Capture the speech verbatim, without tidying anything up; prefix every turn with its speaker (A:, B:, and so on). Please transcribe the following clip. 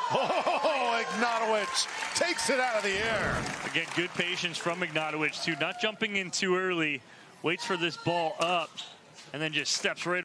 A: Oh, Ignatowicz takes it out of the air.
B: Again, good patience from Ignatowicz too, not jumping in too early, waits for this ball up, and then just steps right